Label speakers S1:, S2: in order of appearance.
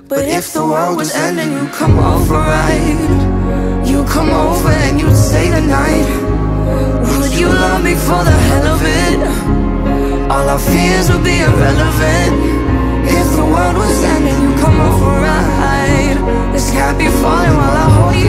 S1: But if the world was ending, you'd come over, right? You'd come over and you'd stay the night. Would you love me for the hell of it? All our fears would be irrelevant. If the world was ending, you'd come over, right? The sky be falling while I hold you